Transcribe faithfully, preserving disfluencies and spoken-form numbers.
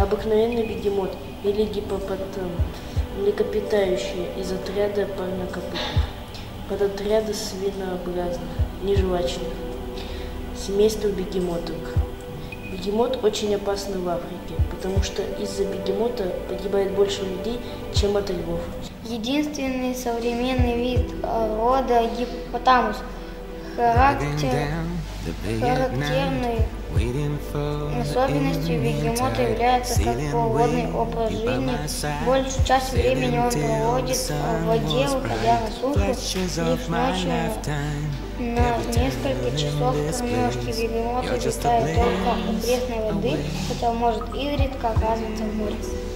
Обыкновенный бегемот или гиппопотам, млекопитающие из отряда парнокопытных, подотряда свинообразных, нежвачных, семейство бегемотовых. Бегемот очень опасный в Африке, потому что из-за бегемота погибает больше людей, чем от львов. Единственный современный вид рода гиппопотамус. Характер, характерной особенностью бегемота является кратководный образ жизни. Большую часть времени он проводит в воде, выходя на сушу, лишь ночью на несколько часов кормежки. Бегемот обитает только у пресной воды, хотя может изредка оказываться в море.